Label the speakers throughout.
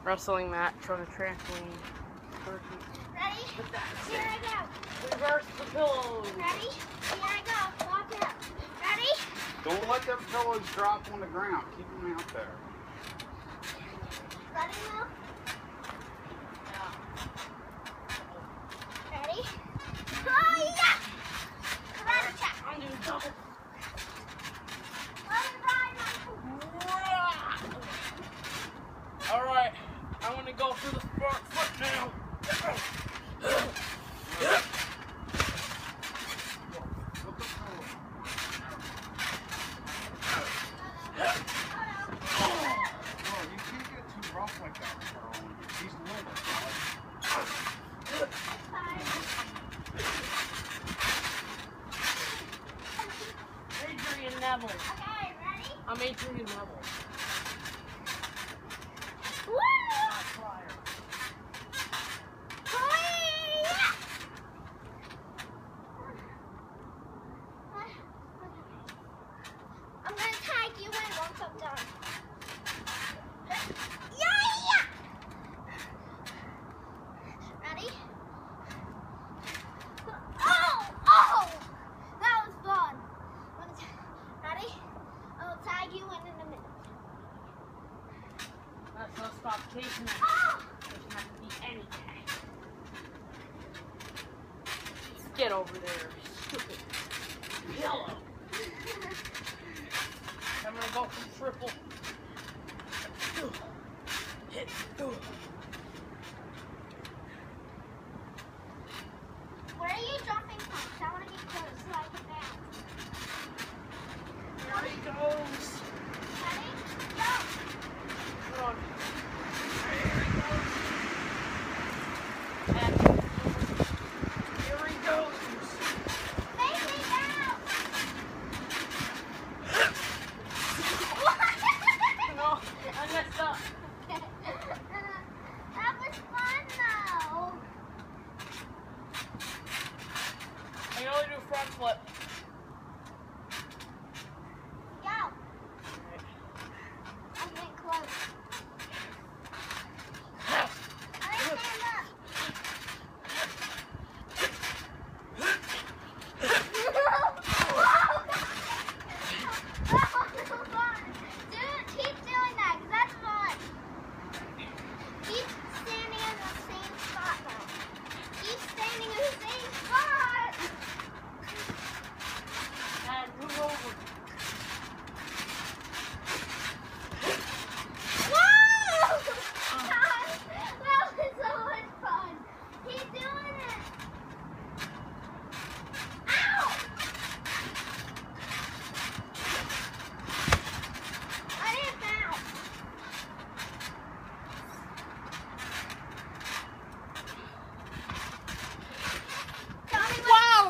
Speaker 1: wrestling match on a trampoline.
Speaker 2: Ready? Here I go.
Speaker 1: Reverse the pillows.
Speaker 2: Ready? Here I go. Walk out. Ready?
Speaker 3: Don't let them pillows drop on the ground. Keep them out there.
Speaker 2: Ready, Mo? Ready? Oh, yeah! Karate chop.
Speaker 1: I'm doing double.
Speaker 2: Let it ride,
Speaker 1: All right, I want to go through the front foot now. Neville.
Speaker 2: Okay, ready?
Speaker 1: I'm Adrian Neville.
Speaker 2: Woo! I'm gonna tag you in once I'm done. Yeah! Ready? Oh! That was fun. Ready? I'll tag you in a minute.
Speaker 1: That's no stop chasing it.
Speaker 2: Oh!
Speaker 1: Doesn't have to be any tag. Just get over there, stupid pillow. I'm gonna go for triple. Hit.
Speaker 2: Where are you jumping from? I want to get close so I can bounce.
Speaker 1: There he goes.
Speaker 2: Ready? Go!
Speaker 1: Come on. Here he goes.
Speaker 2: Make me bounce!
Speaker 1: No, I messed up.
Speaker 2: That was fun though.
Speaker 1: I can only do front flip.
Speaker 2: Go. I'm getting close. I stand up. That was fun. Keep doing that, 'cause that's fun. Keep standing in the same spot though. Keep standing in the same spot.
Speaker 1: And move over.
Speaker 2: Whoa! That was so much fun. Keep doing it. Ow! I didn't bounce. Tell me what.
Speaker 1: Wow!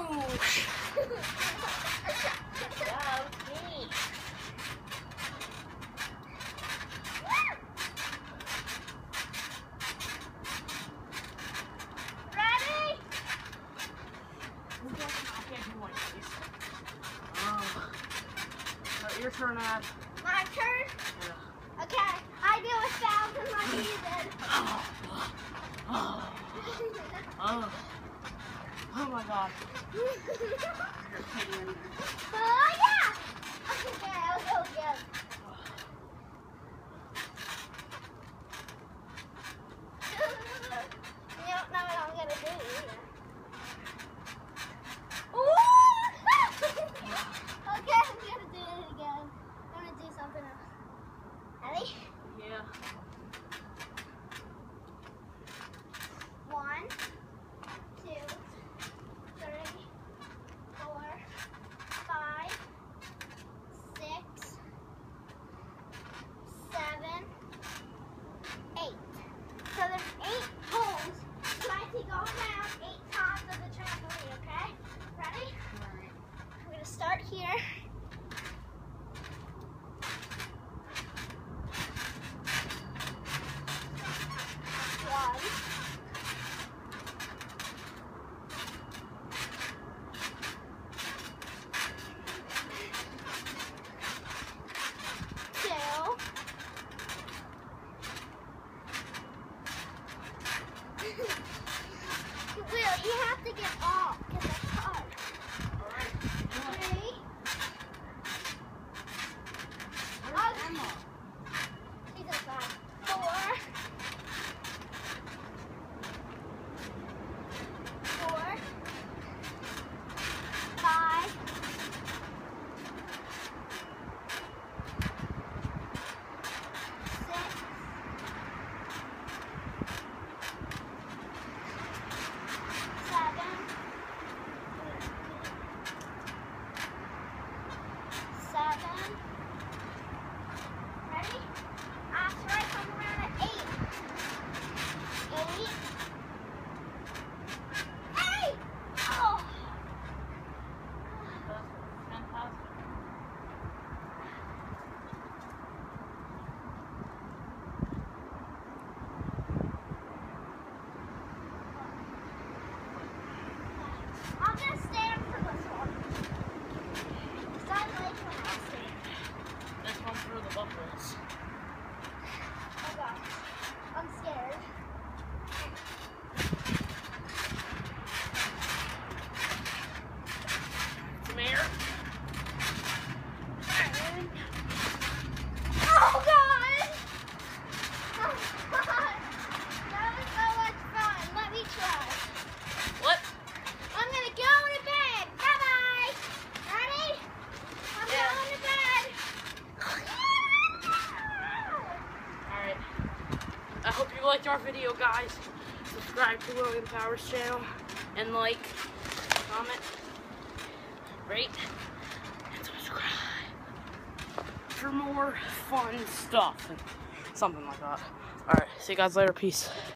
Speaker 2: Ready?
Speaker 1: I can't do one of these. Your turn, Ad.
Speaker 2: My turn?
Speaker 1: Yeah.
Speaker 2: Okay, I do 1,000 like you did.
Speaker 1: Oh my god.
Speaker 2: Oh yeah! Okay, I'll go again. You don't know what I'm gonna do either. Ooh! Okay, I'm gonna do it again. I'm gonna do something else. Ready?
Speaker 1: Yeah.
Speaker 2: 1, 2, 3, 4, 5, Will, you have to get off because it's hard.
Speaker 1: Alright.
Speaker 2: 3. She's at 5. 4. 4. 5. 6. 7. 7. Ready? After I come around at 8. 8. 8! Oh!
Speaker 1: Fantastic.
Speaker 2: I'm gonna stand for this one. 'Cause I like when I stand.
Speaker 1: This one through the buckles.
Speaker 2: Oh gosh. I'm scared.
Speaker 1: Come here.
Speaker 2: Oh god! Oh god! That was so much fun. Let me try.
Speaker 1: What?
Speaker 2: I'm gonna go to bed. Bye bye. Ready? I'm
Speaker 1: Yeah.
Speaker 2: going to bed.
Speaker 1: Alright. I hope you liked our video, guys. Subscribe to William Powers' channel and like, comment, rate, and subscribe for more fun stuff and something like that. Alright, see you guys later. Peace.